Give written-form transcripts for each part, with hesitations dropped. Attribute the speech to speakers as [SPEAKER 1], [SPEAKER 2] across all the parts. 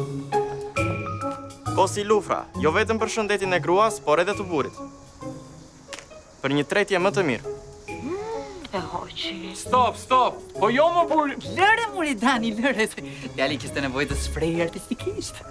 [SPEAKER 1] Kosi lufra, jo vetëm për shëndetin e gruas, por edhe të burrit. Për një tretje më të mirë.
[SPEAKER 2] E hoqi.
[SPEAKER 3] Stop! Po jo më burri...
[SPEAKER 2] Lëre, muri Dani, lëre. Djali kishte nevojë të shprehej artistikisht.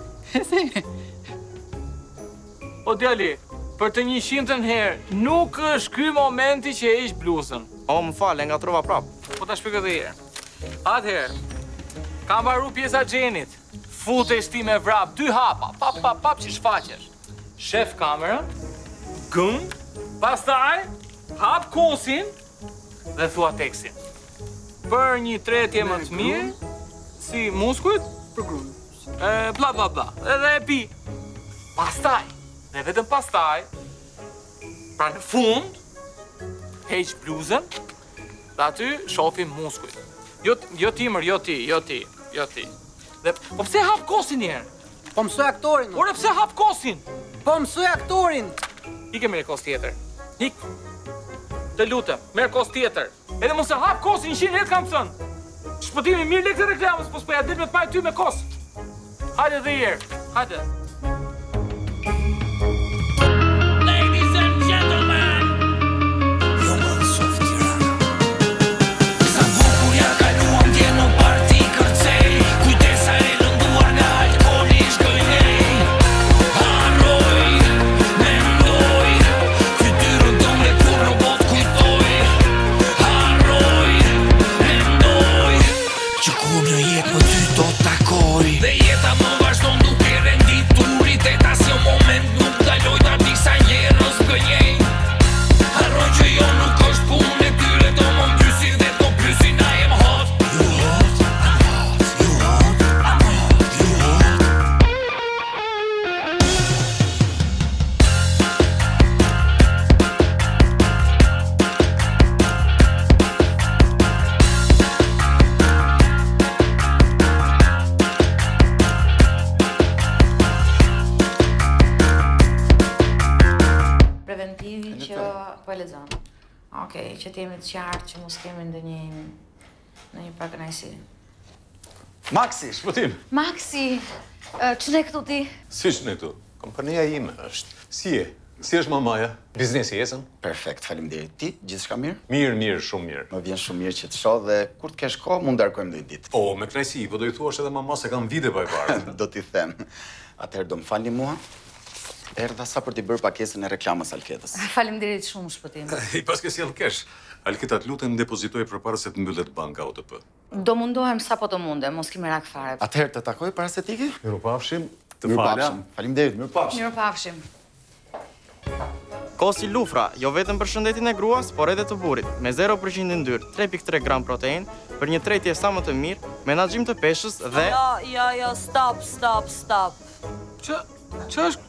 [SPEAKER 3] O djali, për të 100-ën herë, nuk është ky momenti që e ish bluzën.
[SPEAKER 1] O, më fal, e ngatrova prap.
[SPEAKER 3] Po ta shpjegoj edhe herë. Atëherë, kam mbaru pjesa xhenit. Futesh ti me vrap, 2 hapa, pap që shfaqesh. Shef kamerën, gën, pastaj hap kosin dhe thua tekstin. Për një tretje më të mirë, si muskujt,
[SPEAKER 2] Për grunë.
[SPEAKER 3] bla bla bla. Edhe e pi. Pastaj, dhe vetëm pastaj, pra në fund, heq bluzën, dhe aty shofim muskujt. Jo ti mër, jo ti. Dhe, po pse hap kosin njerë?
[SPEAKER 4] Po mësoj aktorin.
[SPEAKER 3] Ore, pse hap kosin?
[SPEAKER 4] Po mësoj aktorin.
[SPEAKER 3] Ike merë kos tjetër. Ik. Të lutem, merë kos tjetër. Edhe mos e hap kosin, 100 herë kam thënë. Shpëtimi mirë lekë të reklamës, po s'poja dit me të pajtë ty me kos. Hajde dhe jerë, hajde.
[SPEAKER 5] Dhe jeta më vazhdon duke renditurit e ta si o moment nuk daloj ta disa njerës gënjej. Harroj që jo nuk është punë e tyre do më mbysi dhe do pysi na jem hot. You hot, I'm hot, you hot, I'm hot, you hot.
[SPEAKER 2] Preventivi që po e lexon. Okej, që të jemi të qartë që mos kemi ndonjë pakënaqësi.
[SPEAKER 6] Maxi, shpëtim.
[SPEAKER 2] Maksi, ç'ne këtu ti?
[SPEAKER 6] Si që në këtu? Kompania ime është. Si je? Si është mamaja? Biznesi jesën?
[SPEAKER 7] Perfekt, faleminderit. Ti, gjithçka mirë?
[SPEAKER 6] Mirë, shumë mirë.
[SPEAKER 7] Më vjen shumë mirë që të shoh dhe kur të kesh kohë mund ndarkojmë ndonjë ditë.
[SPEAKER 6] O, me knajsi, po do i thuash edhe mama se kam vite pa i parë.
[SPEAKER 7] Do t'i them. Atëherë do më falni mua. Erdha sa për t'i bërë pakesën e reklamës Alketës.
[SPEAKER 2] Faleminderit shumë Shpëtim.
[SPEAKER 6] I pas ke sjell kesh. Alketa, të lutem depozitoj përpara se të mbyllet banka OTP.
[SPEAKER 2] Do mundohem sapo të mundem, mos ki merak fare.
[SPEAKER 7] Atëherë të takoj para se t'iki?
[SPEAKER 6] Mirupafshim. Të fala.
[SPEAKER 7] Faleminderit, mirupafshim.
[SPEAKER 2] Mirupafshim.
[SPEAKER 1] Kosi lufra, jo vetëm për shëndetin e gruas, por edhe të burrit, me 0% yndyrë, 3.3 gram protein, për një tretje sa më të mirë, menaxhim të peshës dhe...
[SPEAKER 8] Jo, stop.
[SPEAKER 3] Që është...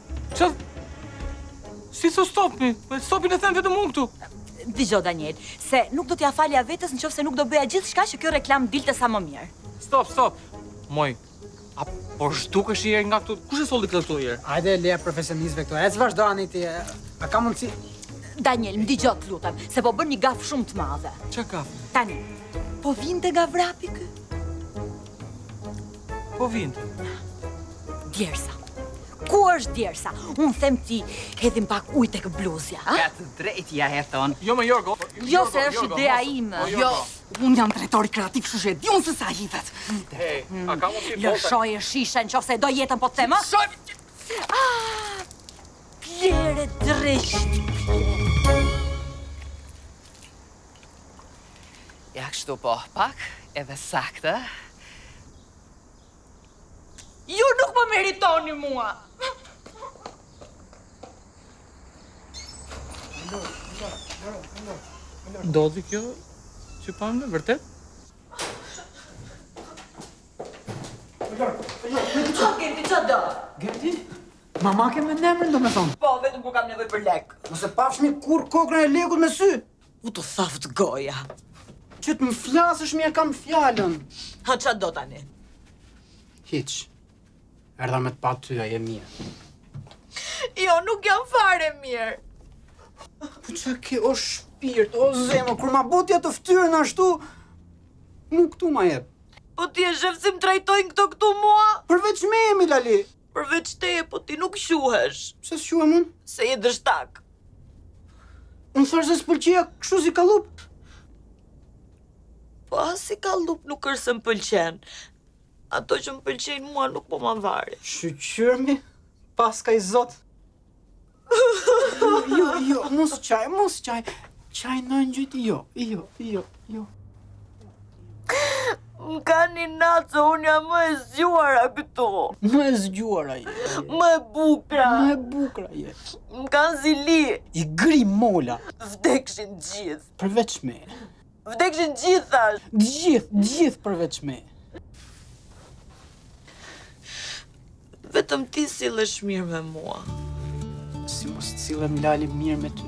[SPEAKER 3] Si so stopni? Stopin e them vetëm unë këtu.
[SPEAKER 8] Dëgjoj Daniel, se nuk do t'ja falja vetes nëse nuk do bëja gjithçka që kjo reklam dilte sa më mirë.
[SPEAKER 3] Stop. Moj, a po zhdukesh një herë nga këtu? Kush e solli këtu herë?
[SPEAKER 4] Hajde, leja profesionistëve këtu. Ec vazhdoni ti. A ka mundsi?
[SPEAKER 8] Daniel, më dëgjoj të lutem, se po bën një gaf shumë të madhe.
[SPEAKER 3] Ç'a gaf?
[SPEAKER 8] Tani, po vinte nga vrapi ky?
[SPEAKER 3] Po vinte.
[SPEAKER 8] Djersa. Ku është Djersa? Unë them ti, hedhim pak ujë tek bluzja, a?
[SPEAKER 2] Ka të drejtë ja heton.
[SPEAKER 3] Jo me Jorgo.
[SPEAKER 8] Jo, se është ideja ime.
[SPEAKER 2] Jo, unë jam drejtori kreativ, kështu që di unë se sa hitet.
[SPEAKER 3] Hey, a ka mundsi të
[SPEAKER 8] Lëshoje shishen nëse do jetën po të them, a? Plere drejt.
[SPEAKER 2] Ja kështu po, pak, edhe saktë.
[SPEAKER 8] Ju nuk më meritoni mua.
[SPEAKER 3] Ndodhi kjo që pamë, vërtet?
[SPEAKER 8] Genti, qa do?
[SPEAKER 4] Genti? Mama ke me nemrin, do me thonë.
[SPEAKER 8] Po, vetëm ku kam nevoj për lek.
[SPEAKER 4] Nëse pafshmi kur kokrën e lekut me sy.
[SPEAKER 8] U të thaft goja.
[SPEAKER 4] Që të më flasësh mirë kam fjallën.
[SPEAKER 8] Ha, qa do tani?
[SPEAKER 4] Hiq. Erdha me të pa ty, a je mirë.
[SPEAKER 8] Jo, nuk jam fare mirë.
[SPEAKER 4] Po qa ke o shpirt, o zemo, kur ma botja të ftyrën ashtu, nuk këtu ma jep.
[SPEAKER 8] Po ti e shef si më trajtojnë këto këtu mua?
[SPEAKER 4] Përveç me jemi, Lali.
[SPEAKER 8] Përveç teje, po ti nuk shuhesh.
[SPEAKER 4] Pse s'quhem unë?
[SPEAKER 8] Se je dështak.
[SPEAKER 4] Unë thash se s'pëlqeja kështu si kallup.
[SPEAKER 8] Po as si kallup nuk është se më pëlqen. Ato që më pëlqejnë mua nuk po ma varet.
[SPEAKER 4] Shqyrmi, pas ka i zot. Jo, mos qaj. Qaj në ngjyti, jo.
[SPEAKER 8] Më ka një natë se unë jam më e zgjuara këtu.
[SPEAKER 4] Më e zgjuara je.
[SPEAKER 8] Më e
[SPEAKER 4] bukra je.
[SPEAKER 8] Më kanë zili.
[SPEAKER 4] I gri mola.
[SPEAKER 8] Vdekshin gjithë.
[SPEAKER 4] Përveç me.
[SPEAKER 8] Vdekshin gjithë, thash.
[SPEAKER 4] Gjithë përveç me.
[SPEAKER 8] Vetëm ti sillesh mirë me mua.
[SPEAKER 4] Si mos cilem Lali mirë me ty.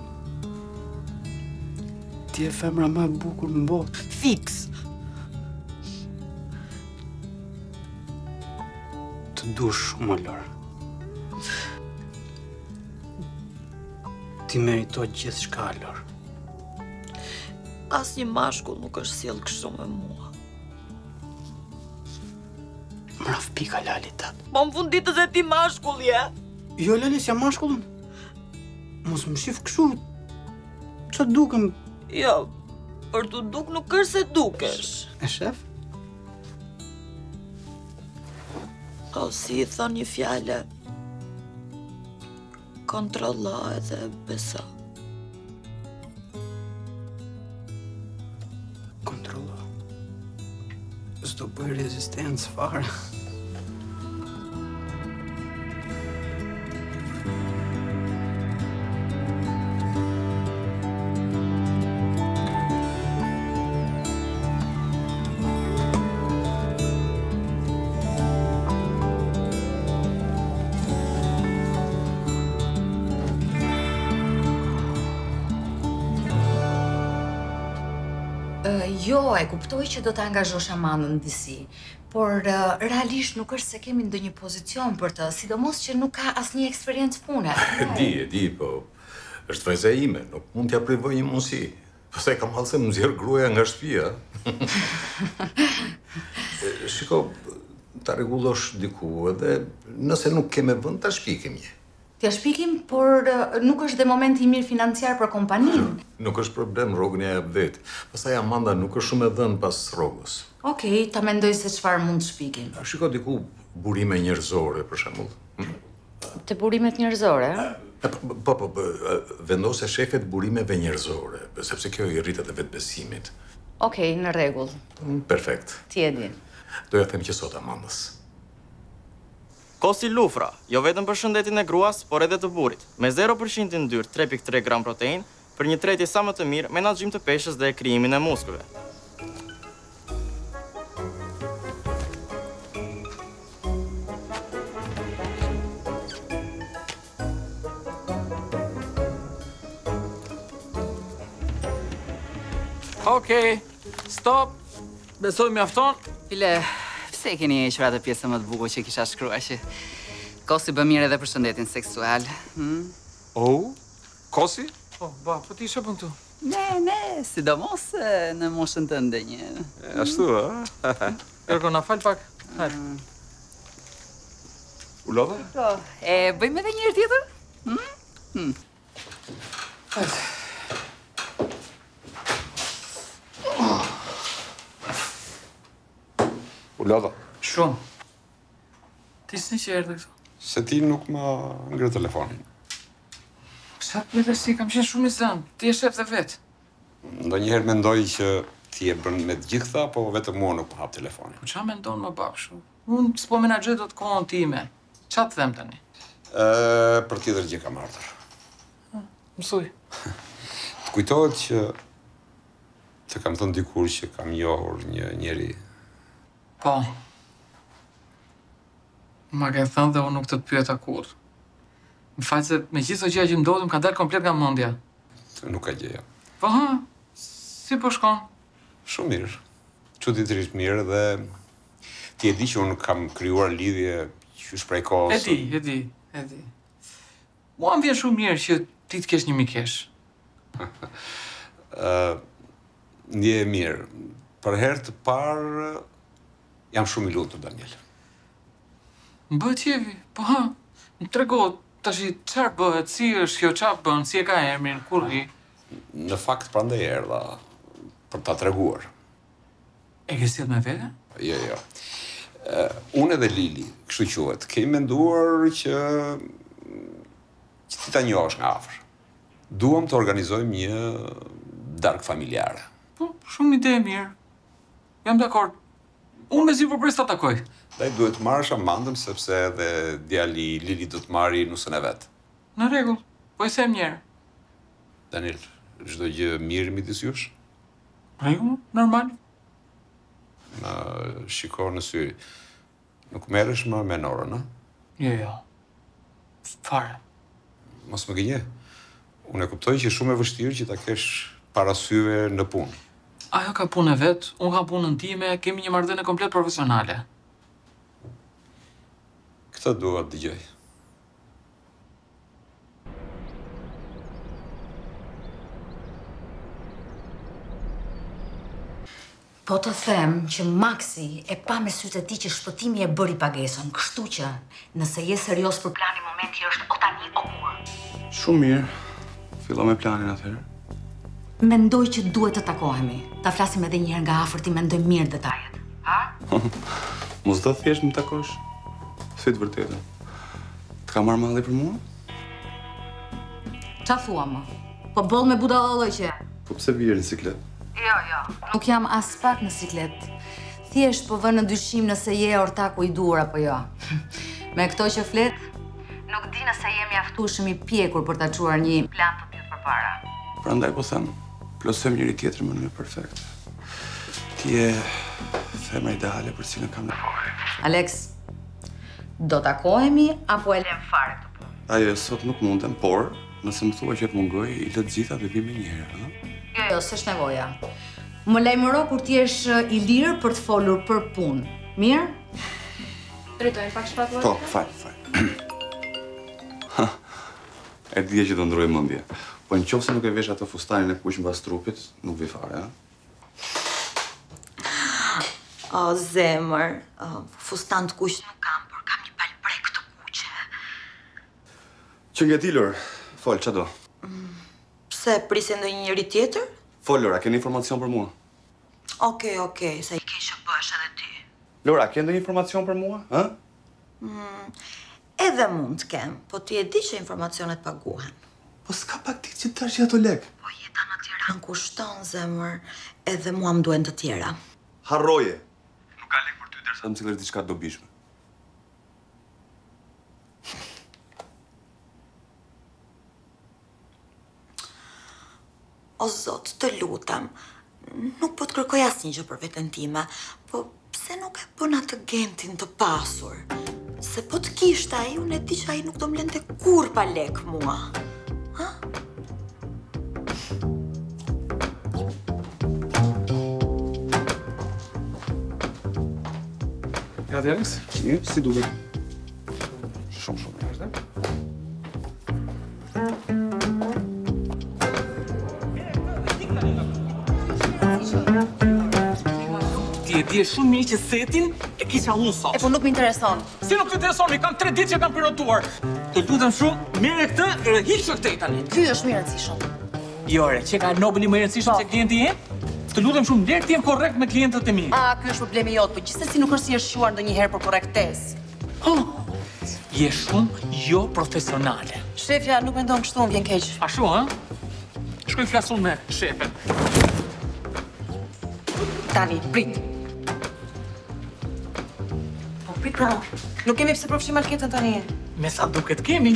[SPEAKER 4] Ti e femra më e bukur në botë.
[SPEAKER 8] Fiks.
[SPEAKER 4] Të du shumë, Lor. Ti merito gjithë shka, Lor.
[SPEAKER 8] As një mashkull nuk është sjell kështu me mua.
[SPEAKER 4] Mraf pika Lali tat.
[SPEAKER 8] Po në fund ditës e ti mashkull je.
[SPEAKER 4] Jo, Lali, s'jam mashkullun. Mos më shif kështu. Qa dukem?
[SPEAKER 8] Jo, për të duk nuk është se dukesh.
[SPEAKER 4] E shef?
[SPEAKER 8] O, si i thon një fjale, kontrolla edhe besa.
[SPEAKER 4] Kontrolla. S'do bëj rezistencë fare.
[SPEAKER 2] Jo, e kuptoj që do të angazhosh Amandën disi, por realisht nuk është se kemi ndonjë pozicion për të, sidomos që nuk ka asnjë eksperiencë pune.
[SPEAKER 6] E di, po është vajza ime, nuk mund t'ja privoj një mundësi. Pastaj kam hallse më nxjerr gruaja nga shtëpia. Shiko, ta rregullosh diku edhe nëse nuk keme vend ta shpikim një.
[SPEAKER 2] T'ja shpikim, por nuk është dhe momenti i mirë financiar për kompaninë.
[SPEAKER 6] Nuk është problem, rrogën ja jap vet. Pastaj Amanda nuk është shumë e dhënë pas rrogës.
[SPEAKER 2] Okej, ta mendoj se çfarë mund të shpikim.
[SPEAKER 6] Shiko diku burime njerëzore për shembull.
[SPEAKER 2] Të burimet njerëzore?
[SPEAKER 6] Po, vendose shefet burimeve njerëzore, sepse kjo i rritet e vetbesimit.
[SPEAKER 2] Okej, në rregull.
[SPEAKER 6] Perfekt.
[SPEAKER 2] Ti e di.
[SPEAKER 6] Do ja them që sot Amandës.
[SPEAKER 1] Kosi lufra, jo vetëm për shëndetin e gruas, por edhe të burrit. Me 0% yndyrë, 3.3 gram protein, për një tretje sa më të mirë, menaxhim të peshës dhe krijimin e muskujve.
[SPEAKER 3] Okej, stop. Besoj mjafton.
[SPEAKER 9] File, pse keni hequr atë pjesën më të bukur që kisha shkruar që kosi bë mirë edhe për shëndetin seksual?
[SPEAKER 10] Oh, kosi?
[SPEAKER 3] Po, po ti ishe pun këtu.
[SPEAKER 9] Ne, sidomos në moshën tënde një.
[SPEAKER 10] Ashtu, a?
[SPEAKER 3] Ergo, na fal pak. Hajde.
[SPEAKER 10] U lodha?
[SPEAKER 9] Po, e bëjmë edhe një herë tjetër?
[SPEAKER 3] Hajde.
[SPEAKER 10] U lodha?
[SPEAKER 3] Shumë. Ti s'ni që erdhe këtu?
[SPEAKER 10] Se ti nuk ma ngre telefonin.
[SPEAKER 3] Sa të me si, kam qenë shumë i zënë. Ti e shef dhe vetë.
[SPEAKER 10] Ndonjëherë mendoj që ti e bën me të gjitha, po vetëm mua nuk më hap telefonin.
[SPEAKER 3] Po qa mendon më pak shumë? Unë s'po menaxhoj dot kohën time. Qa të them tani?
[SPEAKER 10] Për tjetër gjë kam ardhur.
[SPEAKER 3] Mësuj.
[SPEAKER 10] Të kujtohet që të kam thënë dikur që kam njohur një njeri.
[SPEAKER 3] Po. Ma ke thënë dhe unë nuk të pyeta kur. Më fal se me gjithë gjëja që ndodhin ka dalë komplet nga mendja.
[SPEAKER 10] Nuk ka gjëja.
[SPEAKER 3] Po ha, si po shkon?
[SPEAKER 10] Shumë mirë. Çuditërisht mirë dhe ti e di që unë kam krijuar lidhje qysh prej kohës.
[SPEAKER 3] E di. Mua më vjen shumë mirë që ti të kesh një mikesh.
[SPEAKER 10] Ndje e mirë. Për herë të parë Jam shumë i lutur, Daniel.
[SPEAKER 3] Më bëhet qefi, po ha, më trego tash çfarë bëhet, si është kjo, çfarë bën, si e ka emrin, kur vi?
[SPEAKER 10] Në fakt prandaj erdha për ta treguar.
[SPEAKER 3] E ke sjell me vete?
[SPEAKER 10] Jo. Unë edhe Lili, kështu quhet, kemi menduar që ti ta njohësh nga afër. Duam të organizojmë një darkë familjare.
[SPEAKER 3] Po, shumë ide e mirë. Jam dakord. Unë me zi përpres ta takoj.
[SPEAKER 10] Daj duhet të marrësh Amandën sepse edhe djali Lili do të marrë nusën e vet.
[SPEAKER 3] Në rregull, po i them njëherë.
[SPEAKER 10] Daniel, çdo gjë mirë midis jush?
[SPEAKER 3] Jo, normal.
[SPEAKER 10] Në shiko në sy. Nuk merresh më me Norën, a?
[SPEAKER 3] Jo. Fare.
[SPEAKER 10] Mos më gënje. Unë e kuptoj që shumë e vështirë që ta kesh parasyve në punë.
[SPEAKER 3] Ajo ka punë e vet, unë kam punën time, kemi një marrëdhënie komplet profesionale.
[SPEAKER 10] Këtë dua të dëgjoj.
[SPEAKER 2] Po të them që Maxi e pa me sytë e ti që shpëtimi e bëri pagesën, kështu që nëse je serios për plani momenti është o tani o kur.
[SPEAKER 11] Shumë mirë. Fillo me planin atëherë.
[SPEAKER 2] Mendoj që duhet të takohemi. Ta flasim edhe njëherë nga afër ti mendoj mirë detajet. Ha?
[SPEAKER 11] Mos do thjesht më takosh. Fyt vërtetën. Të ka marrë malli për mua?
[SPEAKER 2] Qa thua më? Po boll me budallë që.
[SPEAKER 11] Po pse vjerë në siklet?
[SPEAKER 2] Jo. Nuk jam as pak në siklet. Thjesht po vë në dyshim nëse je ortaku i duhur apo jo. Me këto që flet, nuk di nëse jemi aftueshëm i pjekur për ta çuar një plan të tillë përpara.
[SPEAKER 11] Prandaj po them, plotësojmë njëri tjetrin në mënyrë perfekte. Ti je femra ideale për cilën kam nevojë.
[SPEAKER 2] Alex, do takohemi apo e lëm fare këtë punë?
[SPEAKER 11] Ajo sot nuk mundem, por nëse më thua që të mungoj, i lë të gjitha dhe vim njëherë, ha?
[SPEAKER 2] Jo, s'është nevoja. Më lajmëro kur ti jesh i lirë për të folur për punë. Mirë? Drejtojnë pak shpatuar?
[SPEAKER 11] Po, fal. E dija që do ndroj mendje. Po nëse nuk e vesh atë fustanin e kuq mbas trupit, nuk vi fare, ha?
[SPEAKER 8] O, zemër, fustan të kuq nuk kam, por kam një palbrek të kuqe.
[SPEAKER 11] Që ngetilur, fol, ç'a do?
[SPEAKER 8] Pse, prisje ndonjë njeri tjetër?
[SPEAKER 11] Fol, Lora, keni informacion për mua?
[SPEAKER 8] Okej, se i ke që bësh edhe ty.
[SPEAKER 11] Lora, ke ndonjë informacion për mua, ha?
[SPEAKER 8] Edhe mund të kem, po ti e di që informacionet paguhen.
[SPEAKER 11] Po s'ka pak ti që të tash ato lek?
[SPEAKER 8] Po jeta në Tiranë kushton, zemër, edhe mua më duhen të tjera.
[SPEAKER 11] Harroje. Nuk ka lek për ty derisa më cilësh diçka dobishme.
[SPEAKER 8] O Zot, të lutem, nuk po të kërkoj asnjë gjë për veten time, po pse nuk e bën atë Gentin të pasur? Se po të kishte ai, unë e di që ai nuk do m'lente kur pa lek mua. Ha?
[SPEAKER 11] Ja, Alex? Mirë, si duket? Shumë mirë, është?
[SPEAKER 3] Ti e di shumë mirë që setin e kisha unë sot.
[SPEAKER 8] Po nuk më intereson.
[SPEAKER 3] Si nuk të intereson, mi kam 3 ditë që kam pilotuar. Të lutem shumë, merre këtë e hiqë këtej tani.
[SPEAKER 8] Ky është më i rëndësishëm.
[SPEAKER 3] Jo, re, që ka Nobeli më i rëndësishëm se klienti jem? Të lutem shumë, lërë ti jem korrekt me klientët e mi.
[SPEAKER 8] Ky është problemi jot, po gjithsesi nuk është si është shuar ndonjëherë për korrektesë.
[SPEAKER 3] Je shumë jo profesionale.
[SPEAKER 8] Shefja nuk mendon kështu, më vjen keq.
[SPEAKER 3] Ashtu, ha? Shkoj flasun me shefen.
[SPEAKER 8] Tani, prit. Po prit pra, nuk kemi pse përfshim Alketën tani.
[SPEAKER 3] Me sa duket kemi.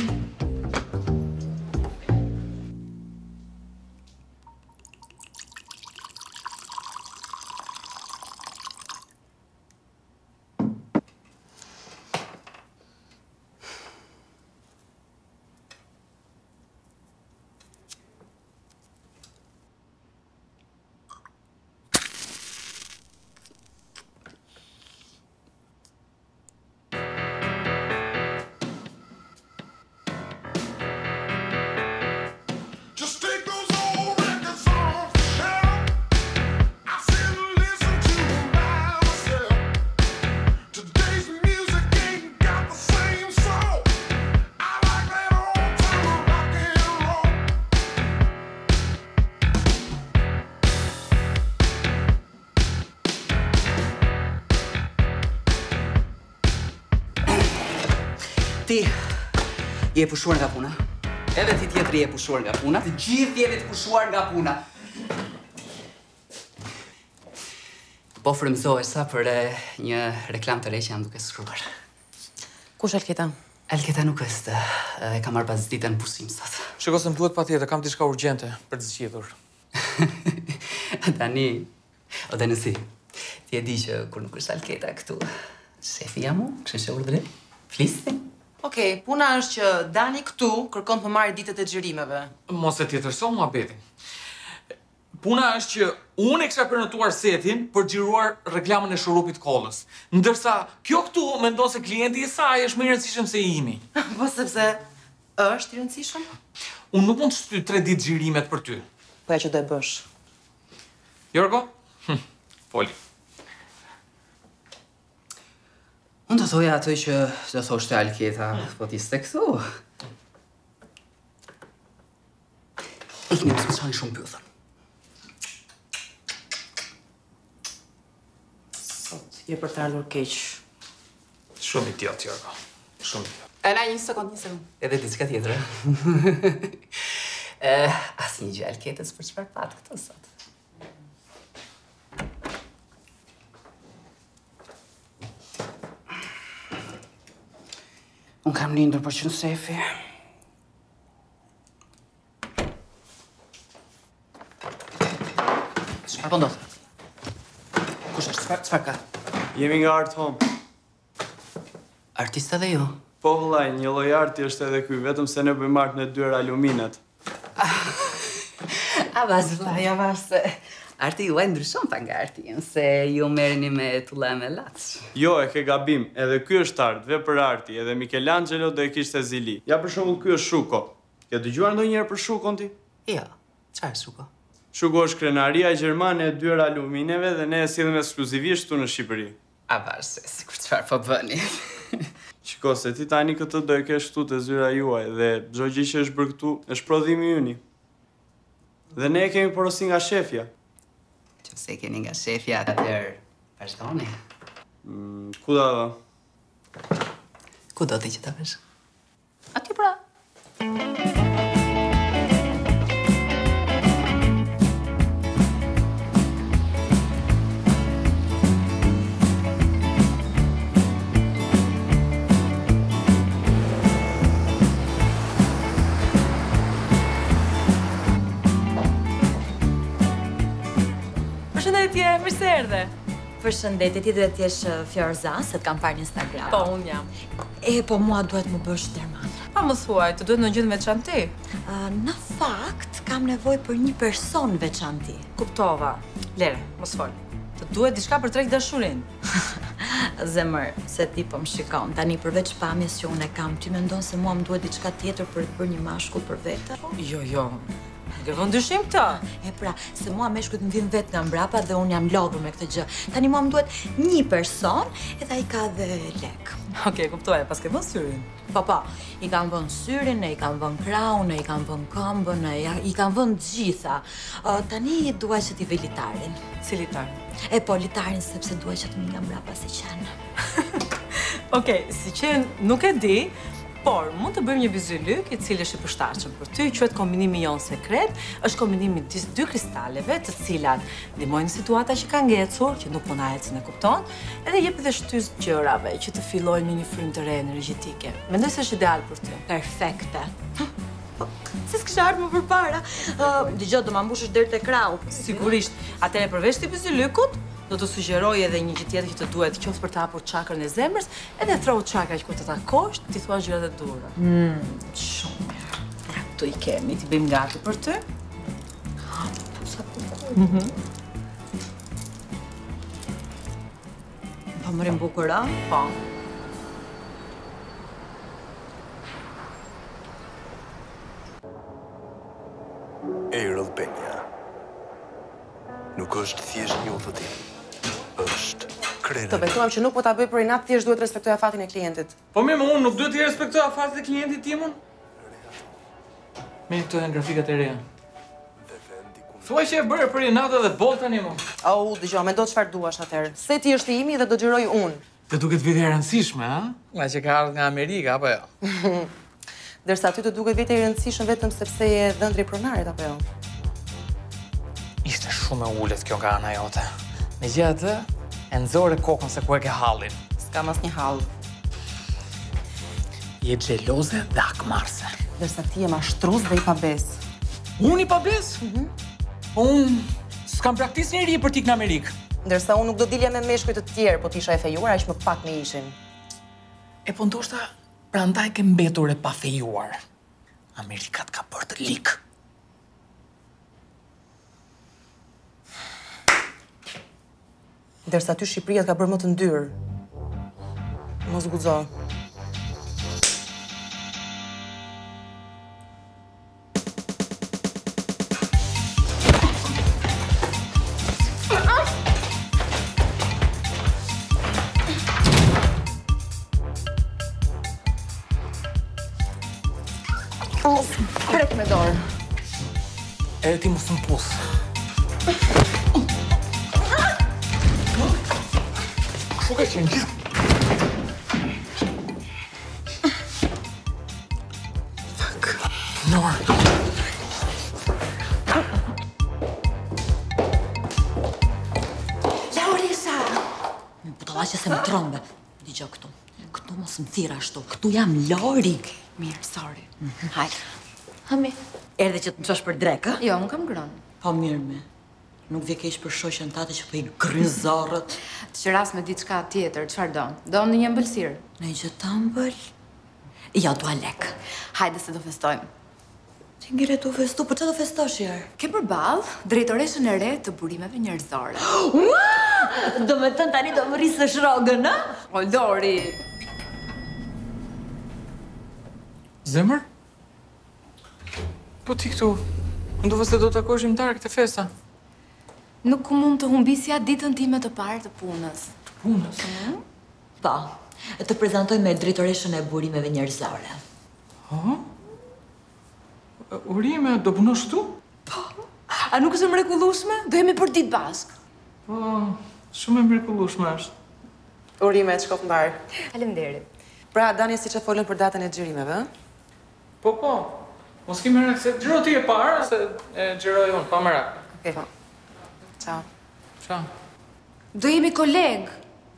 [SPEAKER 9] Je pushuar nga puna. Edhe ti tjetri je pushuar nga puna. Të gjithë jemi të pushuar nga puna. Po frymëzohesh sa për një reklam të re që jam duke shkruar.
[SPEAKER 12] Kush Elketa?
[SPEAKER 9] Elketa nuk është. E kam marrë pas ditën pusim sot.
[SPEAKER 3] Shiko se më duhet patjetër, kam diçka urgjente për të zgjidhur.
[SPEAKER 9] Tani, o Denisi, ti e di që kur nuk është Elketa këtu, shefi jam unë, kështu që urdhëre, flisni.
[SPEAKER 12] Okej, puna është që Dani këtu kërkon të marrë ditët e xhirimeve.
[SPEAKER 3] Mos e tjetërson muhabetin. Puna është që unë e kisha prenotuar setin për xhiruar reklamën e shurupit kollës. Ndërsa kjo këtu mendon se klienti i saj është më i rëndësishëm se i imi.
[SPEAKER 12] Po sepse është i rëndësishëm?
[SPEAKER 3] Unë nuk mund të shty 3 ditë xhirimet për ty.
[SPEAKER 12] Po ja që do e bësh.
[SPEAKER 3] Jorgo? Foli.
[SPEAKER 9] Unë të thoja atë që do thoshte Elketa, po ti s'te këtu. Ikni më s'mësoni shumë pyethën.
[SPEAKER 12] Je për të ardhur keq.
[SPEAKER 3] Shumë idiot, Jorgo. Shumë idiot.
[SPEAKER 12] Na, një sekund.
[SPEAKER 9] Edhe diçka tjetër. Asnjë gjë Elketës për çfarë pat këtu sot. Unë kam lindur për që në sefi. Çfarë po ndodh? Kush është? Çfarë ka?
[SPEAKER 13] Jemi nga Art Home.
[SPEAKER 9] Artista dhe ju?
[SPEAKER 13] Po vëllai, një lloj arti është edhe ky, vetëm se ne bëjmë art në dyer aluminet.
[SPEAKER 9] Avaz, vëllai, avaz. Arti juaj ndryshon pak nga arti, se ju merreni me tulla me laç.
[SPEAKER 13] Jo, e ke gabim. Edhe ky është art, vepër arti, edhe Michelangelo do e kishte zili. Ja për shembull ky është Shuko. Ke dëgjuar ndonjëherë për Shukon ti?
[SPEAKER 9] Jo. Çfarë Shuko?
[SPEAKER 13] Shuko është krenaria gjermane e dyer alumineve dhe ne e sillim ekskluzivisht këtu në Shqipëri.
[SPEAKER 9] A varse, sikur çfarë po bëni.
[SPEAKER 13] Shiko, se ti tani këtë do e kesh këtu te zyra juaj dhe çdo gjë që është bërë këtu është prodhimi yni. Dhe ne e kemi porosi nga shefja.
[SPEAKER 9] Nëse e keni nga shefja, atëherë vazhdoni.
[SPEAKER 13] Ku do të?
[SPEAKER 9] Ku do ti që ta vesh?
[SPEAKER 12] Aty pra. Përshëndetje, mirë se erdhe.
[SPEAKER 8] Përshëndetje, ti duhet t'jesh Fjorza, se t'kam parë në Instagram.
[SPEAKER 12] Po, unë jam.
[SPEAKER 8] Po mua duhet më bësh derman.
[SPEAKER 12] Pa më thuaj, të duhet në gjë veçanti?
[SPEAKER 8] Në fakt, kam nevojë për një person veçanti.
[SPEAKER 12] Kuptova. Lere, mos fol. Të duhet diçka për treg dashurin.
[SPEAKER 8] Zemër, se ti po më shikon. Tani përveç pamjes që unë e kam, ti mendon se mua më duhet diçka tjetër për të bërë një mashkull për vete?
[SPEAKER 12] Jo. Ke vënë dyshim këtë?
[SPEAKER 8] E pra, se mua meshkujt më vin vetë nga mbrapa dhe unë jam lodhur me këtë gjë. Tani mua më duhet një person, edhe ai ka dhe lek.
[SPEAKER 12] Okej, kuptoj, pas ke vënë syrin.
[SPEAKER 8] Po, i kam vënë syrin, i kam vënë krahun, i kam vënë këmbën, i kam vënë gjitha. Tani dua që t'i vej litarin.
[SPEAKER 12] Si litar?
[SPEAKER 8] Po, litarin sepse dua që të nga mbrapa si qenë.
[SPEAKER 12] Okej, si qenë nuk e di, por mund të bëjmë një bizylyk i cili është i përshtatshëm për ty, quhet kombinimi jon sekret, është kombinimi i dy kristaleve, të cilat ndihmojnë situata që ka ngecur, që nuk mund ta ecën, e kupton, edhe jep dhe shtys gjërave që të fillojnë me një frymë të re energjetike. Mendoj se është ideal për ty.
[SPEAKER 8] Perfekte. Se s'kisha ardhur më përpara. Dëgjoj, do ma mbushësh deri te krahu.
[SPEAKER 12] Sigurisht. Atëherë përveç të bizylykut, do të sugjeroj edhe një gjë tjetër që të duhet, qoftë për të hapur çakrën e zemrës, edhe throat chakra që kur të takosh, ti thua gjërat e dura.
[SPEAKER 8] Shumë mirë.
[SPEAKER 12] Ja, këtu i kemi, ti bëjmë gati për ty.
[SPEAKER 8] Sa bukur. Po mërim bukur, a?
[SPEAKER 12] Po.
[SPEAKER 14] Errol Penja. Nuk është thjesht një udhëtim. Është krenar.
[SPEAKER 12] Të betohem që nuk po ta bëj për inat, thjesht duhet respektoj afatin e klientit.
[SPEAKER 3] Po mirë, unë nuk duhet t'i respektoj afatin e klientit timun? Me këto janë grafikat e reja. Thuaj që e bërë për inat edhe bol tani mu.
[SPEAKER 12] Au, dëgjoj, mendo çfarë duash atëherë. Seti është i imi dhe do xhiroj unë.
[SPEAKER 3] Të duket vite e rëndësishme, a? Nga që ka ardhur nga Amerika, apo jo?
[SPEAKER 12] Dërsa ty të duket vetë e rëndësishëm vetëm sepse je dhëndri pronarit, apo jo?
[SPEAKER 3] Ishte shumë e ullet kjo nga ana jote. Megjithatë, e nxore kokën se ku e ke hallin.
[SPEAKER 12] S'kam asnjë hall.
[SPEAKER 3] Je xheloze dhe akmarse.
[SPEAKER 12] Dërsa ti je mashtrues dhe i pabes.
[SPEAKER 3] Unë i pabes? Unë s'kam praktis njëri për t'ik në Amerikë.
[SPEAKER 12] Ndërsa unë nuk do dilja me meshkuj të tjerë, po t'isha e fejuar, aq më pak me ishin.
[SPEAKER 3] E po ndoshta, prandaj ke mbetur e pa fejuar. Amerikat ka bërë të likë.
[SPEAKER 12] Ndërsa ty Shqipëria ka bërë më të ndyrë. Mos guxo. Prek me dorë.
[SPEAKER 3] E ti mos më pusë. Kështu ka qenë gjithë. Fuck. Nor.
[SPEAKER 8] Laurisa! Budalla që se më trombe. Digjo këtu. Këtu mos më thira ashtu. Këtu jam Lori.
[SPEAKER 2] Mirë, sorry. Hajde.
[SPEAKER 8] Hami. Erdhe që të më qosh për drek,
[SPEAKER 2] Jo, më kam grënë.
[SPEAKER 8] Po mirë me. Nuk vje keq për shoqen tate që po i gryn zorrët.
[SPEAKER 2] Të qëras me diçka tjetër, çfarë do? Do në një ëmbëlsirë?
[SPEAKER 8] Në gjë të ëmbël? Ja, dua lek.
[SPEAKER 2] Hajde se do festojmë.
[SPEAKER 8] Ti ngire tu festu, për që do festosh jarë?
[SPEAKER 2] Ke përballë drejtoreshën e re të burimeve njerëzore.
[SPEAKER 8] Do me tënë tani do më rrisë shrogën, a?
[SPEAKER 2] O, Lori!
[SPEAKER 3] Zemër? Po ti këtu, në duve se do të takoshim tarë këtë festa.
[SPEAKER 2] Nuk mund të humbisja ditën time të parë të punës.
[SPEAKER 3] Të punës?
[SPEAKER 8] Po, të prezentoj me drejtoreshën e burimeve njerëzore.
[SPEAKER 3] Ha? Urime, do punosh këtu?
[SPEAKER 2] Po. A nuk është mrekullueshme? Do jemi për ditë bashkë.
[SPEAKER 3] Po, shumë e mrekullueshme është.
[SPEAKER 12] Urime, të shkop mbarë.
[SPEAKER 2] Faleminderit.
[SPEAKER 12] Pra, Dani, si që folën për datën e xhirimeve,
[SPEAKER 3] Po. Mos ki merak se xhiro ti e para, se e xhiroj unë, pa merak.
[SPEAKER 12] Okej. Ciao.
[SPEAKER 3] Ciao.
[SPEAKER 2] Do jemi kolegë.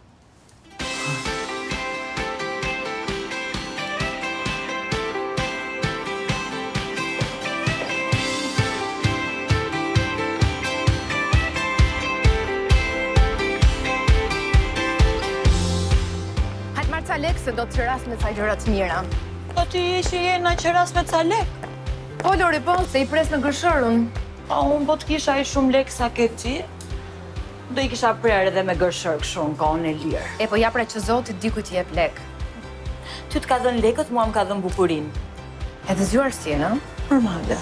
[SPEAKER 2] Hajtë marrë ca lekë se do të qëras me ca gjëra të mira.
[SPEAKER 8] Po ti je që je na qëras me ca lek?
[SPEAKER 2] Po, Lori, po, se i pres në gërshërën.
[SPEAKER 8] Po, unë po të kisha i shumë lek sa ke ti, do i kisha prerë edhe me gërshër kështu në kohën e lirë.
[SPEAKER 2] E, po ja pra që Zoti diku t'i jep lek.
[SPEAKER 8] Ty t'ka dhënë lekët, mua m'ka dhënë bukurinë.
[SPEAKER 2] Edhe zgjuar si, në?
[SPEAKER 8] Normale.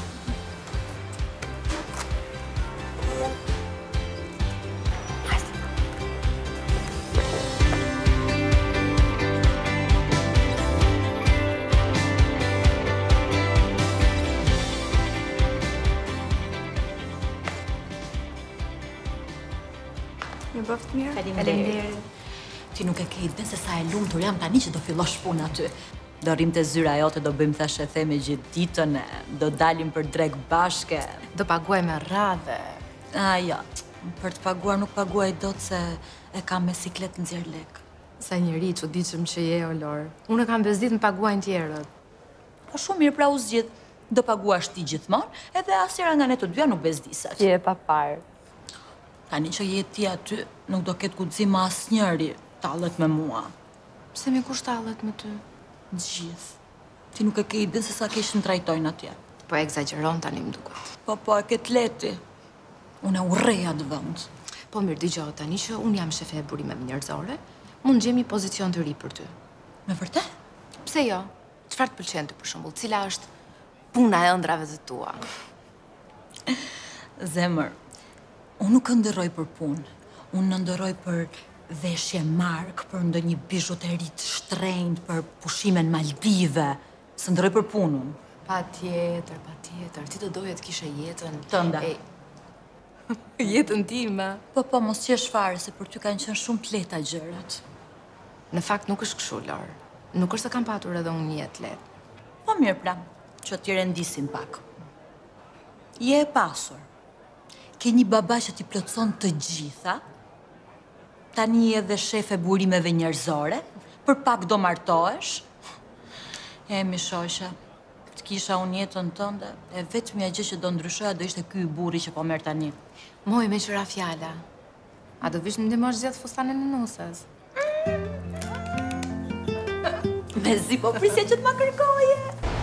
[SPEAKER 2] Një bëft mirë?
[SPEAKER 8] Faleminderit. Ti nuk e ke idën se sa e lumtur jam tani që do fillosh punë aty. Do rrim te zyra jote, do bëjmë thashë theme gjithë ditën, do dalim për drek bashke.
[SPEAKER 2] Do paguaj me radhe.
[SPEAKER 8] Jo, për të paguar nuk paguaj dot se e kam me siklet nxjerr lek.
[SPEAKER 2] Sa njëri çuditshëm që je, o Lor. Unë kam bezdit në paguajnë tjerët.
[SPEAKER 8] Po shumë mirë, pra u zgjidh. Do paguash ti gjithmonë, edhe asnjëra nga ne të dyja nuk bezdisat.
[SPEAKER 2] Je pa parë.
[SPEAKER 8] Tani që je ti aty, nuk do ketë guxim me asnjëri tallet me mua.
[SPEAKER 2] Pse me kush tallet me ty?
[SPEAKER 8] Gjithë. Ti nuk e ke idën se sa keq në trajtojnë atje.
[SPEAKER 2] Po egzageron tani më duket.
[SPEAKER 8] Po, e ke të leti. Unë e urrej atë vend.
[SPEAKER 2] Po mirë, dëgjoj tani që unë jam shefe e burimeve njerëzore, mund gjemi pozicion të ri për ty.
[SPEAKER 8] Me vërtet?
[SPEAKER 2] Pse jo? Çfarë të pëlqen ty për shembull? Cila është puna e ëndrave të tua?
[SPEAKER 8] Zemër, unë nuk ndërroj për punë. Unë ndërroj për veshje mark, për ndonjë bijuteri të shtrenjtë, për pushime në Maldive. Së ndërroj për punën.
[SPEAKER 2] Patjetër, patjetër. Ti të doje të kishe jetën
[SPEAKER 8] tënde.
[SPEAKER 2] Jetën time.
[SPEAKER 8] Po, mos qesh fare, se për ty kanë qenë shumë të lehta gjërat.
[SPEAKER 2] Në fakt nuk është kështu, Lor. Nuk është se kam patur edhe unë jetë lehtë.
[SPEAKER 8] Po mirë pra, që t'i rendisim pak. Je e pasur. Ke një baba që t'i plotson të gjitha, tani edhe shefe burimeve njerëzore, për pak do martohesh. Mi shosha, të kisha unë jetën tënde, e vetëmja gjë që do ndryshoja do ishte ky burri që po merr tani.
[SPEAKER 2] Moj, me qëra fjala. A do vish në ndihmosh zgjedh fustanin e nusës?
[SPEAKER 8] Mezi po prisja që t'ma kërkoje.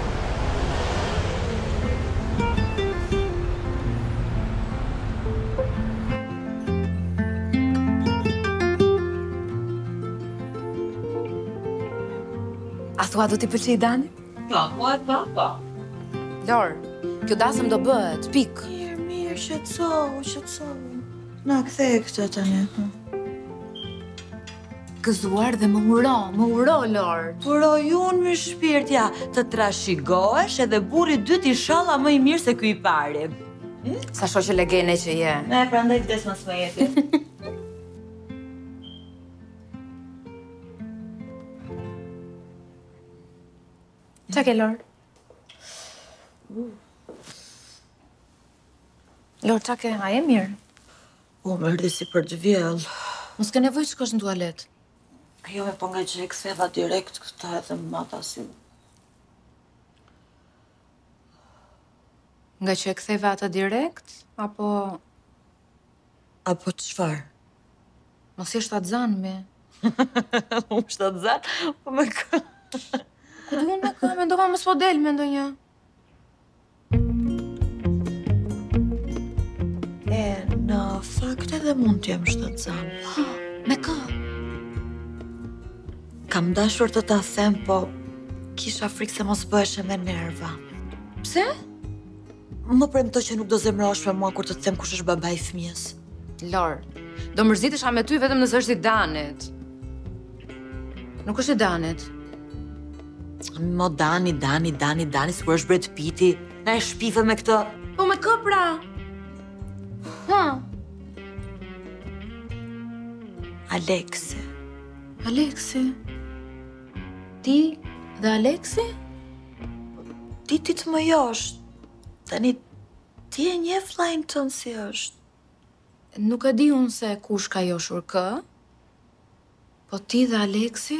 [SPEAKER 2] A thua do t'i pëlqej Dani?
[SPEAKER 8] Pa.
[SPEAKER 2] Lor, kjo dasëm do bëhet, pik.
[SPEAKER 8] Mirë, shqetësohu. Na kthej këtë tani.
[SPEAKER 2] Gëzuar dhe më uro, Lor.
[SPEAKER 8] Uroj unë me shpirtja, të trashëgohesh edhe burri dytë inshallah më i mirë se ky i pari.
[SPEAKER 2] Sa shoqë legene që je.
[SPEAKER 8] Ne, prandaj vdes mos më jeti.
[SPEAKER 2] Qa ke, Lor? Lor, qa ke? A e mirë?
[SPEAKER 8] Po, më erdhi si për të vjell.
[SPEAKER 2] Mos ke nevojë që shkosh në tualet.
[SPEAKER 8] Jo, po nga që e ktheva direkt këta edhe më mata si.
[SPEAKER 2] Nga që e ktheva atë direkt, apo...
[SPEAKER 8] Apo çfarë?
[SPEAKER 2] Mos je shtatzan me.
[SPEAKER 8] Unë shtatzan? Po me kë?
[SPEAKER 2] Ku du me kë? Mendova mos po del me ndonjë.
[SPEAKER 8] Në fakt edhe mund t'jem shtatzan.
[SPEAKER 2] Me kë?
[SPEAKER 8] Kam dashur të ta them, po kisha frikë se mos bëhesh me nerva.
[SPEAKER 2] Pse?
[SPEAKER 8] Më premto që nuk do zemrohesh me mua kur të them kush është babai i fëmijës.
[SPEAKER 2] Lor, do mërzitesha me ty vetëm nëse është i Danit. Nuk është i Danit.
[SPEAKER 8] Mo Dani, sikur është Brad Pitti. Na e shpife me këtë.
[SPEAKER 2] Po me kë pra? Ha?
[SPEAKER 8] Aleksi.
[SPEAKER 2] Aleksi? Ti dhe Aleksi?
[SPEAKER 8] Ti të më josh. Tani, ti e njeh vllajën tënd si është.
[SPEAKER 2] Nuk e di unë se kush ka joshur kë, po ti dhe Aleksi?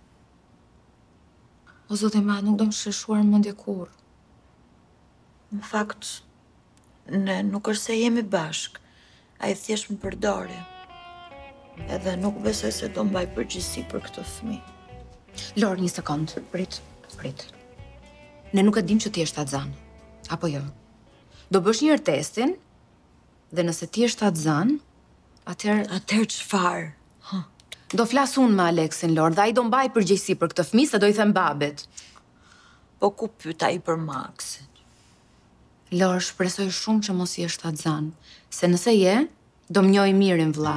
[SPEAKER 2] O zote ma, nuk do më sheshuar në mendje kur.
[SPEAKER 8] Në fakt, ne nuk është se jemi bashk, a i thjesht më përdori. Edhe nuk besoj se do mbaj përgjegjësi për këtë fëmijë.
[SPEAKER 2] Lor, një sekond, prit. Ne nuk e dim që ti je shtatzan, apo jo? Do bësh një herë testin, dhe nëse ti je shtatzan,
[SPEAKER 8] atëherë çfarë?
[SPEAKER 2] Do flas unë me Aleksin, Lor, dhe ai do mbaj përgjegjësi për këtë fëmijë se do i them babit.
[SPEAKER 8] Po ku pyet ai për Maksin?
[SPEAKER 2] Lor, shpresoj shumë që mos je shtatzan, se nëse je, do më njohë mirin vlla.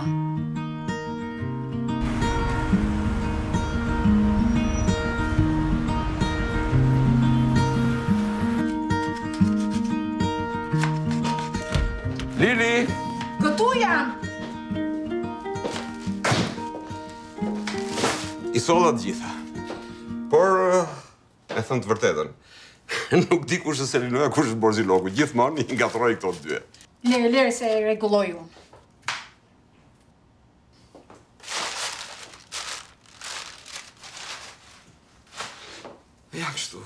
[SPEAKER 11] Lili!
[SPEAKER 2] Këtu jam!
[SPEAKER 10] I solla të gjitha. Por, e thënë të vërtetën, nuk di kush është Selinoja, kush është Borziloku. Gjithmonë i ngatroj këto dy.
[SPEAKER 2] Lere se e rregulloj unë.
[SPEAKER 10] Ja, kështu.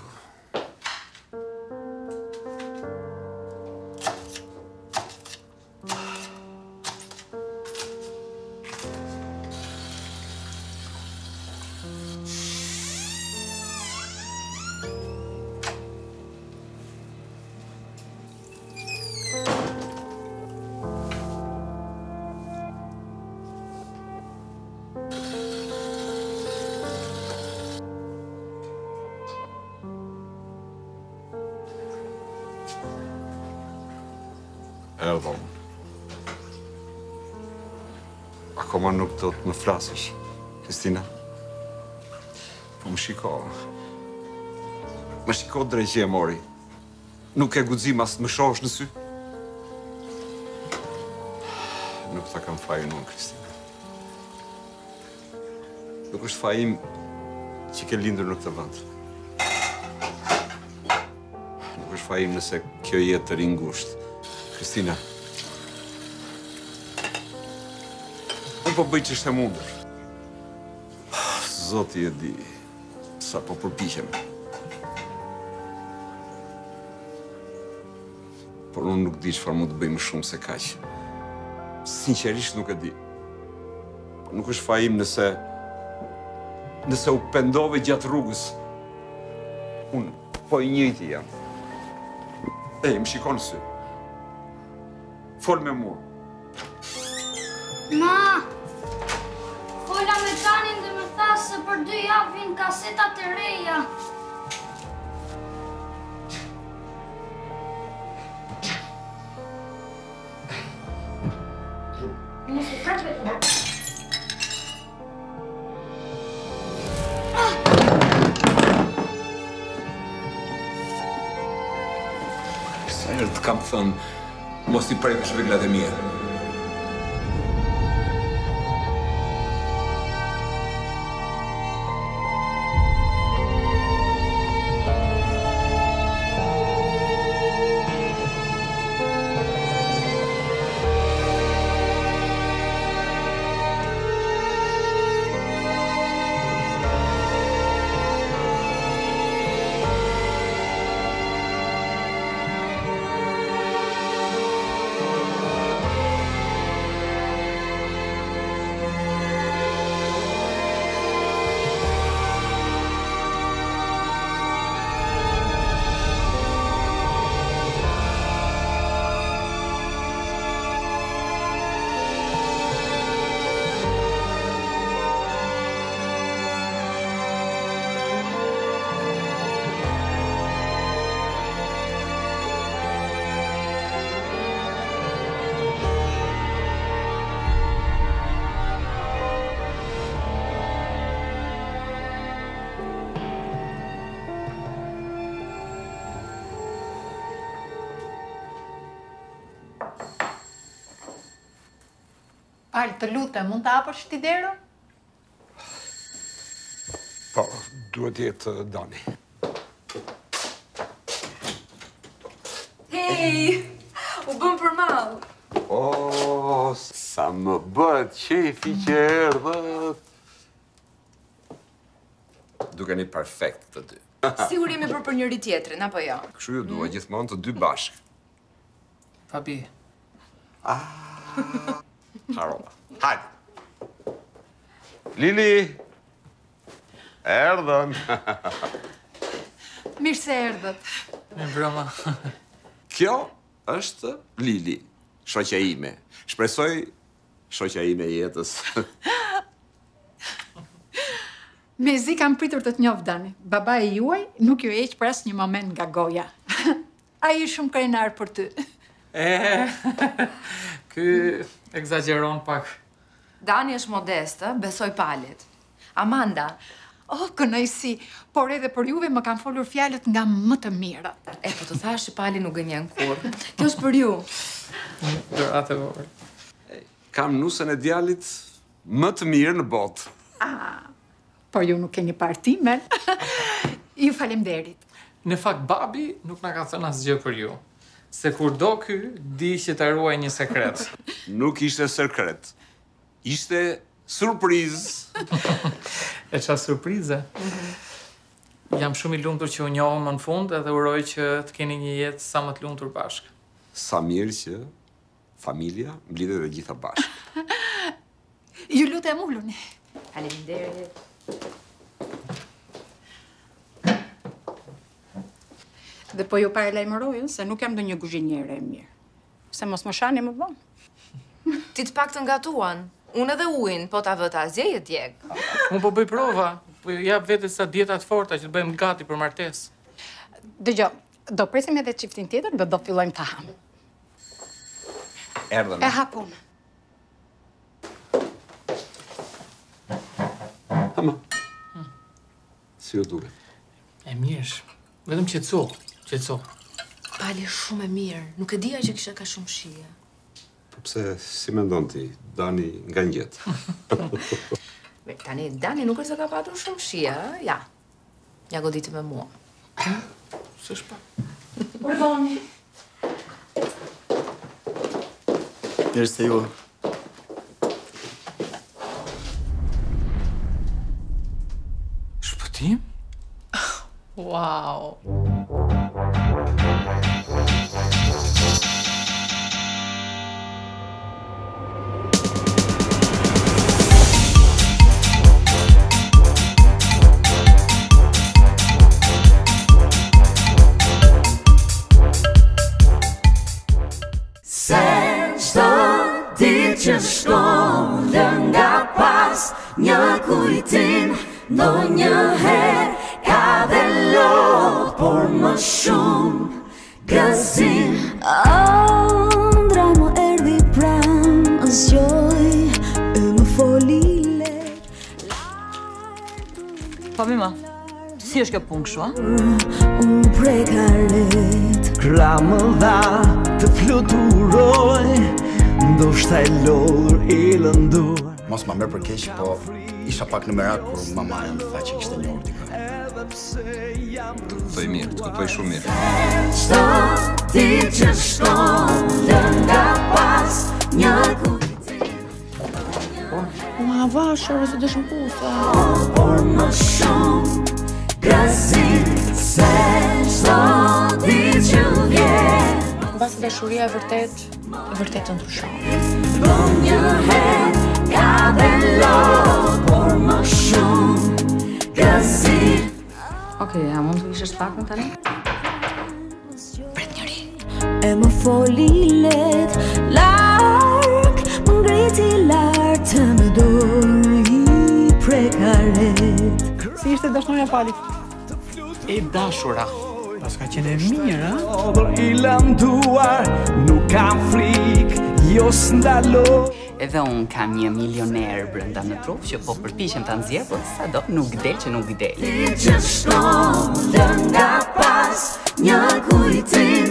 [SPEAKER 10] Erdhom. Akoma nuk do të më flasësh, Kristina. Po më shiko. Më shiko drejt që e mori. Nuk e guxim as të më shohësh në sy. Nuk ta kam fajin unë, Kristina. Nuk është fajim që ke lindur në këtë vend. është fajim nëse kjo jetë të ringusht. Kristina, unë po bëj që është e mundur. Zoti e di sa po përpiqem. Por unë nuk di çfarë mund të bëj më shumë se kaq. Sinqerisht nuk e di. Nuk është fajim nëse u pendove gjatë rrugës. Unë po i njëjti jam. Ej, më shikon sy. Fol me mua.
[SPEAKER 15] Ma! Fola me Tanin dhe më tha se për 2 javë vinë kasetat e reja. Nëse prapë
[SPEAKER 10] Sa herë të kam thënë, mos i prekësh rregullat e mia.
[SPEAKER 16] Al, të lutem, mund të hapësh ti derën?
[SPEAKER 10] Po, duhet jetë Dani.
[SPEAKER 17] Hej, u bëm për mall.
[SPEAKER 10] O, sa më bët qefi që erdhët. Dukeni perfekt të dy.
[SPEAKER 17] Sigur jemi për njëri tjetrin, apo jo?
[SPEAKER 10] Kështu ju dua gjithmonë të dy bashkë.
[SPEAKER 3] Fabi.
[SPEAKER 10] Harola. Hajde. Lili. Erdhën.
[SPEAKER 16] Mirë se erdhët.
[SPEAKER 3] Me broma.
[SPEAKER 10] Kjo është Lili, shoqja ime. Shpresoj shoqja ime jetës.
[SPEAKER 16] Mezi kam pritur të të njoh Dani. Baba e juaj nuk ju heq për asnjë moment nga goja. Ai është shumë krenar për ty.
[SPEAKER 3] Ky egzageron pak.
[SPEAKER 17] Dani është modestë, besoj palit. Amanda.
[SPEAKER 16] Oh, kënaqësi, por edhe për juve më kanë folur fjalët nga më të mirat.
[SPEAKER 17] Po të thash që pali nuk gënjen kur. Kjo është për ju.
[SPEAKER 3] Doratë vogël.
[SPEAKER 10] Kam nusën e djalit më të mirë në botë.
[SPEAKER 16] Por ju nuk keni partimen. Ju faleminderit.
[SPEAKER 3] Në fakt, babi nuk na ka thënë asgjë për ju. Se kur do ky, di që ta ruaj një sekret.
[SPEAKER 10] Nuk ishte sekret. Ishte surprizë.
[SPEAKER 3] E qa surprize? Jam shumë i lumtur që u njohëm më në fund edhe uroj që të keni një jetë sa më të lumtur bashkë.
[SPEAKER 10] Sa mirë që familja mblidhet dhe gjitha bashkë.
[SPEAKER 16] Ju lutem uluni.
[SPEAKER 17] Faleminderit.
[SPEAKER 16] Dhe po ju paralajmëroj se nuk jam ndonjë kuzhiniere e mirë. Se mos më shani më vonë.
[SPEAKER 17] Ti të paktën gatuan. Unë edhe ujin, po ta vë ta zjeje djeg.
[SPEAKER 3] Unë po bëj prova. Po jap vetes sa dietat forta që të bëjmë gati për martesë.
[SPEAKER 16] Dëgjoj, do presim edhe çiftin tjetër dhe do fillojmë ta ham.
[SPEAKER 10] Erdhën.
[SPEAKER 16] E hapun.
[SPEAKER 10] Hama. Si u duket?
[SPEAKER 3] E mirësh. Vetëm qetëso.
[SPEAKER 17] Pali shumë e mirë. Nuk e dija që kisha ka shumë shije.
[SPEAKER 10] Po pse si mendon ti, Dani nga ngjetë?
[SPEAKER 17] Tani, Dani nuk është se ka patur shumë shije, ja. Ja goditi me mua.
[SPEAKER 3] S'është pa.
[SPEAKER 17] Pardoni.
[SPEAKER 1] Mirë se ju.
[SPEAKER 3] Shpëtim?
[SPEAKER 17] Wow.
[SPEAKER 5] Se çdo ditë që shkon nga pas një kujtim, ndonjëherë ka dhe lot, por më shumë gëzim.
[SPEAKER 18] Ëndra më erdhi pranë zgjoj e më foli lehtë.
[SPEAKER 12] Po mima, si është kjo punë kështu, a?
[SPEAKER 18] Unë preka let.
[SPEAKER 5] Krah më dha të fluturoj, ndoshta e lodhur e lënduar.
[SPEAKER 7] Mos ma merr për keq, po isha pak në merak kur mamaja më tha që kishte njohur dikën.
[SPEAKER 10] Të kuptoj mirë, të kuptoj shumë mirë.
[SPEAKER 5] Çdo ditë që shkon nga pas një kujtim.
[SPEAKER 17] Ma vashore se dëshmë pusa.
[SPEAKER 5] Por më shumë gëzim, se çdo ditë që vjen.
[SPEAKER 17] Mbas dashuria e vërtet të ndryshon.
[SPEAKER 5] Ndonjëherë ka dhe lot, por më shumë gëzim.
[SPEAKER 2] Okej, a mund të ishe pak në tani?
[SPEAKER 18] E më foli let, larg, më ngriti lart të në dorë i prekaret.
[SPEAKER 4] Si ishte dashnore Pali?
[SPEAKER 3] E dashura.
[SPEAKER 4] Pas ka qenë e mirë, a?
[SPEAKER 5] Odhër i lënduar, nuk kam frik, jo s'ndalo.
[SPEAKER 9] Edhe unë kam një milioner brenda në trup që po përpiqem ta nxjerr, por sado nuk del që nuk del.
[SPEAKER 5] Ditë që shkon nga pas një kujtim,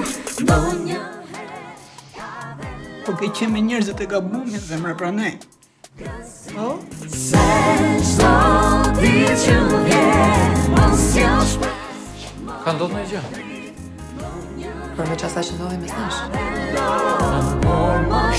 [SPEAKER 4] Po ke qenë me njerëzit e gabumit dhe mre pranej. Po?
[SPEAKER 5] Se çdo ditë që vjen, mos jo shpejt.
[SPEAKER 3] Ka ndodhur ndonjë gjë?
[SPEAKER 17] Përveç asaj që ndodhi mes nesh.
[SPEAKER 5] Por më